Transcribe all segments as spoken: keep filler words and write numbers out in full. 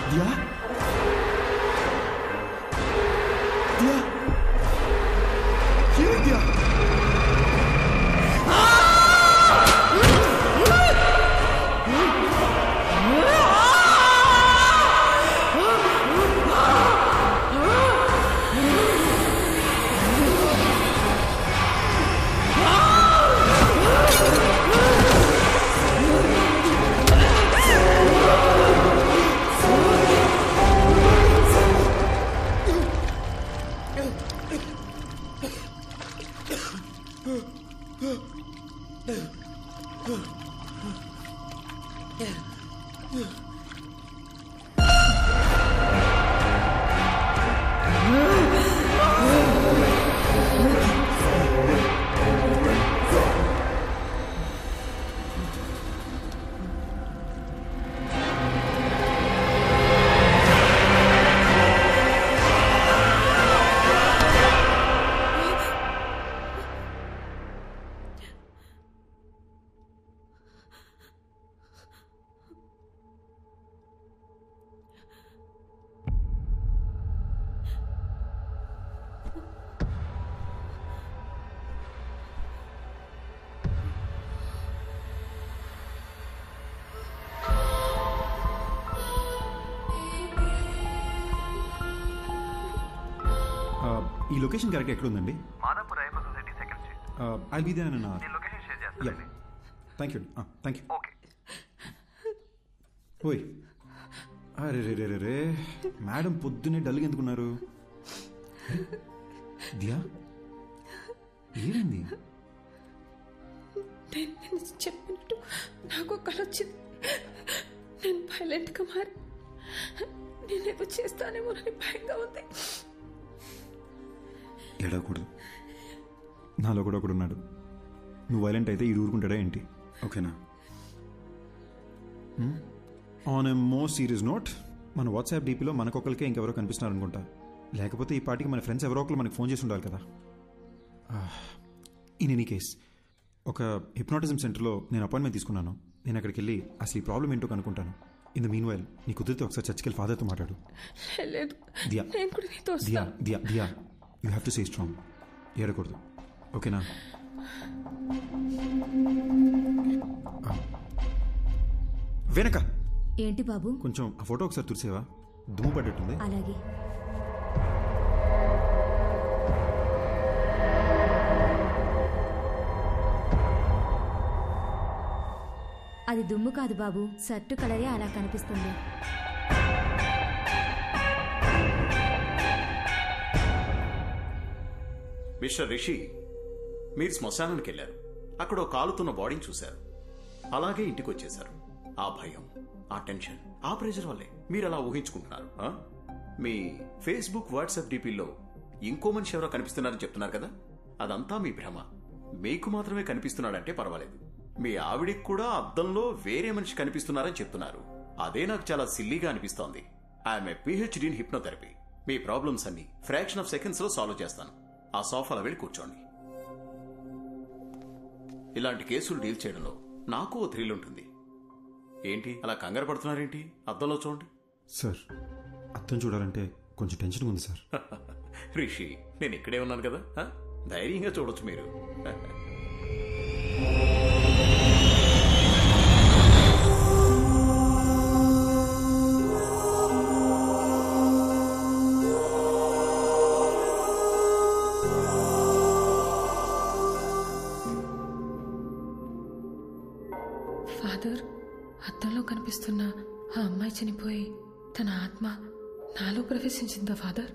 దియా దియా ఏమైంది దియా? ఈ location correct ఎక్కడ ఉందండి? Madhapur Ayyappa society second street. I'll be there అన్న. నేను లొకేషన్ షేర్ చేస్తాను. Thank you thank you. Okay. ఓయ్ అరే రే రే రే మేడం పొద్దున్నే డల్గా ఎందుకున్నారు? దియా ఏమైంది? నేను చెప్పినట్టు నాకు కళ వచ్చింది. నేను వైలెంట్గా మారి నేనేదో చేస్తానేమోనని భయంగా ఉంది. ఏడవకూడదు, నాలో కూడా ఒకడు ఉన్నాడు. నువ్వు వైలెంట్ అయితే ఈ ఊరుకుంటాడా ఏంటి? ఓకేనా? On a more serious note, మన వాట్సాప్ డీపీలో మనకొకరికే ఇంకెవరో కనిపిస్తున్నారు అనుకుంటా. లేకపోతే ఈ పార్టీకి మన ఫ్రెండ్స్ ఎవరో ఒకరు మనకి ఫోన్ చేసి ఉండాలి కదా. ఇన్ ఎనీ కేస్ ఒక హిప్నాటిజం సెంటర్లో నేను అపాయింట్మెంట్ తీసుకున్నాను. నేను అక్కడికి వెళ్ళి అసలు ఈ ప్రాబ్లం ఏంటో కనుక్కుంటాను. ఇన్ ద మీన్ వైల్ నీ కుదిరితే ఒకసారి చర్చికి వెళ్ళి ఫాదర్తో మాట్లాడు. Diya Diya Diya Diya you have to stay strong. ఏడకూడదు, ఓకేనా? వెనక ఏంటి బాబు? కొంచెం ఆ ఫోటో ఒకసారి తుడిసేవా? దుమ్ము పడ్డట్టుంది. అలాగే. అది దుమ్ము కాదు బాబు, షర్టు కలరే అలా కనిపిస్తుంది. మిస్టర్ రిషి, మీరు శ్మశానానికి వెళ్ళారు. అక్కడ ఒక కాలుతున్న బాడీని చూశారు. అలాగే ఇంటికి వచ్చేశారు. ఆ భయం, ఆ టెన్షన్, ఆ ప్రెషర్ వల్లే మీరు అలా ఊహించుకుంటున్నారు. మీ ఫేస్బుక్ వాట్సాప్ డీపీల్లో ఇంకో మనిషి ఎవరో కనిపిస్తున్నారని చెప్తున్నారు కదా, అదంతా మీ భ్రమ. మీకు మాత్రమే కనిపిస్తున్నాడంటే పర్వాలేదు. మీ ఆవిడికి కూడా అద్దంలో వేరే మనిషి కనిపిస్తున్నారని చెప్తున్నారు. అదే నాకు చాలా సిల్లీగా అనిపిస్తోంది. I'm a PhD in hypnotherapy. మీ ప్రాబ్లమ్స్ అన్ని ఫ్రాక్షన్ ఆఫ్ సెకండ్స్ లో సాల్వ్ చేస్తాను. ఆ సోఫాలో వెళ్ళి కూర్చోండి. ఇలాంటి కేసులు డీల్ చేయడంలో నాకు ఓ థ్రిల్ ఉంటుంది. ఏంటి అలా కంగారు పడుతున్నారేంటి? అద్దంలో చూడండి. సార్, అద్దం చూడాలంటే కొంచెం టెన్షన్ ఉంది సార్. రిషి, నేను ఇక్కడే ఉన్నాను కదా, ధైర్యంగా చూడొచ్చు మీరు. ఫాదర్, అద్దంలో కనిపిస్తున్న ఆ అమ్మాయి చనిపోయి తన ఆత్మ నాలో ప్రవేశించిందా ఫాదర్?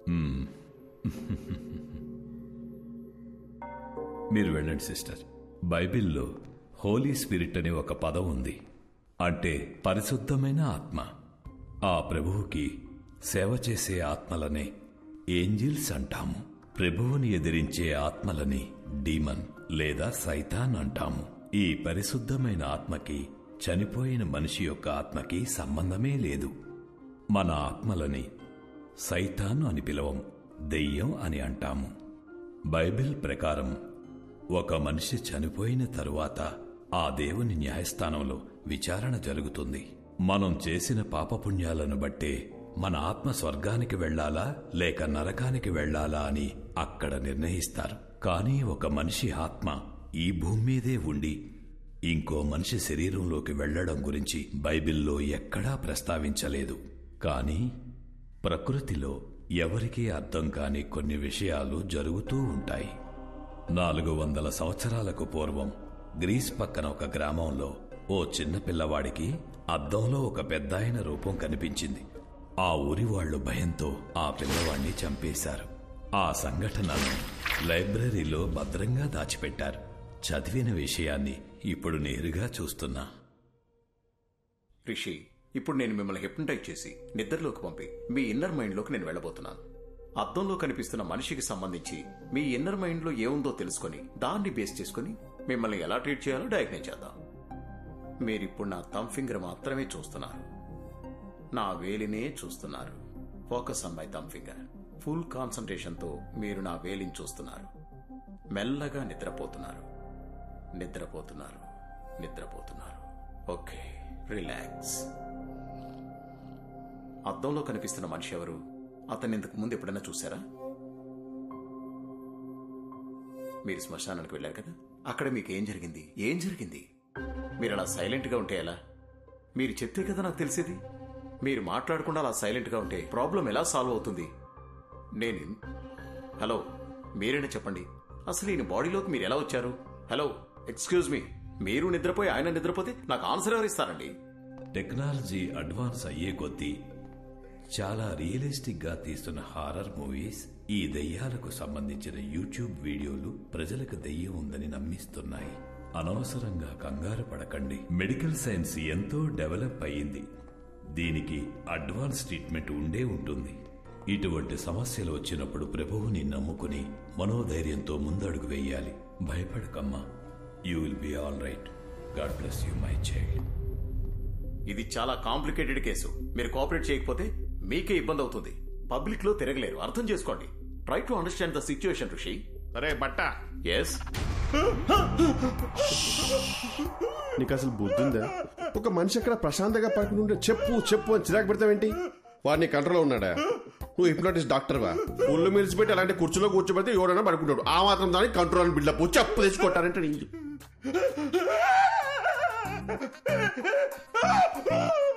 మీరు వెళ్ళండి సిస్టర్. బైబిల్లో హోలీ స్పిరిట్ అనే ఒక పదం ఉంది. అంటే పరిశుద్ధమైన ఆత్మ. ఆ ప్రభువుకి సేవ చేసే ఆత్మలనే ఏంజిల్స్ అంటాము. ప్రభువుని ఎదిరించే ఆత్మలని డీమన్ లేదా సైతాన్ అంటాము. ఈ పరిశుద్ధమైన ఆత్మకి చనిపోయిన మనిషి యొక్క ఆత్మకి సంబంధమే లేదు. మన ఆత్మలని సైతాను అని పిలవం, దెయ్యం అని అంటాము. బైబిల్ ప్రకారం ఒక మనిషి చనిపోయిన తరువాత ఆ దేవుని న్యాయస్థానంలో విచారణ జరుగుతుంది. మనం చేసిన పాపపుణ్యాలను బట్టే మన ఆత్మ స్వర్గానికి వెళ్లాలా లేక నరకానికి వెళ్లాలా అని అక్కడ నిర్ణయిస్తారు. కానీ ఒక మనిషి ఆత్మ ఈ భూమి మీదే ఉండి ఇంకో మనిషి శరీరంలోకి వెళ్లడం గురించి బైబిల్లో ఎక్కడా ప్రస్తావించలేదు. కానీ ప్రకృతిలో ఎవరికీ అర్థం కాని కొన్ని విషయాలు జరుగుతూ ఉంటాయి. నాలుగు వందల సంవత్సరాలకు పూర్వం గ్రీస్ పక్కన ఒక గ్రామంలో ఓ చిన్న పిల్లవాడికి అద్దంలో ఒక పెద్దాయన రూపం కనిపించింది. ఆ ఊరి వాళ్లు భయంతో ఆ పిల్లవాడిని చంపేశారు. ఆ సంఘటనను లైబ్రరీలో భద్రంగా దాచిపెట్టారు. చదివిన విషయాన్ని ఇప్పుడు నేరుగా చూస్తున్నా. రిషి, ఇప్పుడు నేను మిమ్మల్ని హిప్నటైజ్ చేసి నిద్రలోకి పంపి మీ ఇన్నర్ మైండ్లోకి నేను వెళ్ళబోతున్నాను. అద్దంలో కనిపిస్తున్న మనిషికి సంబంధించి మీ ఇన్నర్ మైండ్లో ఏముందో తెలుసుకొని దాన్ని బేస్ చేసుకుని మిమ్మల్ని ఎలా ట్రీట్ చేయాలో డయాగ్నైజ్ చేద్దాం. మీరిప్పుడు నా థంబ్ ఫింగర్ మాత్రమే చూస్తున్నారు, నా వేలినే చూస్తున్నారు. Focus on my thumb finger. Full కాన్సంట్రేషన్తో మీరు నా వేలిని చూస్తున్నారు. మెల్లగా నిద్రపోతున్నారు, నిద్రపోతున్నారు, నిద్రపోతున్నారు. Okay, relax. అద్దంలో కనిపిస్తున్న మనిషి ఎవరు? అతన్ని ఇంతకు ముందు ఎప్పుడైనా చూసారా? మీరు శ్మశానానికి వెళ్ళారు కదా, అక్కడ మీకు ఏం జరిగింది? ఏం జరిగింది? మీరు అలా సైలెంట్గా ఉంటే ఎలా? మీరు చెప్తే కదా నాకు తెలిసేది. మీరు మాట్లాడకుండా అలా సైలెంట్గా ఉంటే ప్రాబ్లం ఎలా సాల్వ్ అవుతుంది? నేను హలో మీరైనా చెప్పండి, అసలు ఈయన బాడీలోకి మీరు ఎలా వచ్చారు? హలో, ఎక్స్క్యూజ్ మీ, మీరు నిద్రపోయి ఆయన నిద్రపోతే నాకు ఆన్సర్ ఎవరు ఇస్తారండి? టెక్నాలజీ అడ్వాన్స్ అయ్యే కొద్దీ చాలా రియలిస్టిక్ గా తీస్తున్న హారర్ మూవీస్, ఈ దెయ్యాలకు సంబంధించిన యూట్యూబ్ వీడియోలు ప్రజలకు దెయ్యం ఉందని నమ్మిస్తున్నాయి. అనవసరంగా కంగారు పడకండి. మెడికల్ సైన్స్ ఎంతో డెవలప్ అయ్యింది. దీనికి అడ్వాన్స్ ట్రీట్మెంట్ ఉండే ఉంటుంది. ఇటువంటి సమస్యలు వచ్చినప్పుడు ప్రభువుని నమ్ముకుని మనోధైర్యంతో ముందడుగు వేయాలి. భయపడకమ్మా, you will be all right. God bless you my child. ఇది చాలా కాంప్లికేటెడ్ కేసు. మీరు కోఆపరేట్ చేయకపోతే మీకే ఇబ్బంది అవుతుంది. పబ్లిక్ లో తిరగలేరు, అర్థం చేసుకోండి. Try to understand the situation Rishi. అరే బట్ట, ఎస్, నీకు అసలు బుద్ధి ఉందా? ఒక మనిషి అక్కడ ప్రశాంతంగా పడుకుని ఉంటే చెప్పు చెప్పు అని చిరాకు పెడతావేంటి? వాడిని కంట్రోల్లో ఉన్నాడా? నువ్వు హిప్నోటిస్ట్ డాక్టర్వా? ఒళ్ళు మిలిచిపెట్టి అలాంటి కుర్చీలో కూర్చోబెడితే ఎవరైనా పడుకుంటాడు. ఆ మాత్రం దానికి కంట్రోల్ బిల్డప్ చెప్పు తెచ్చుకుంటారంటే